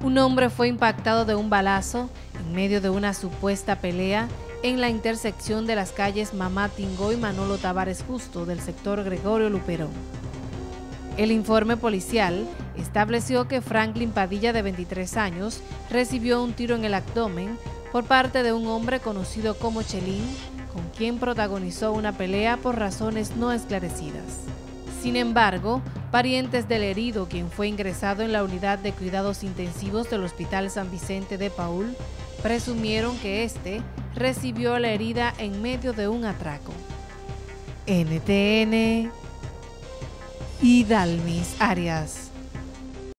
Un hombre fue impactado de un balazo en medio de una supuesta pelea en la intersección de las calles Mamá Tingó y Manolo Tavares Justo del sector Gregorio Luperón. El informe policial estableció que Franklin Padilla, de 23 años, recibió un tiro en el abdomen por parte de un hombre conocido como Chelín, con quien protagonizó una pelea por razones no esclarecidas. Sin embargo, parientes del herido, quien fue ingresado en la unidad de cuidados intensivos del Hospital San Vicente de Paúl, presumieron que este recibió la herida en medio de un atraco. NTN, Idalmis Arias.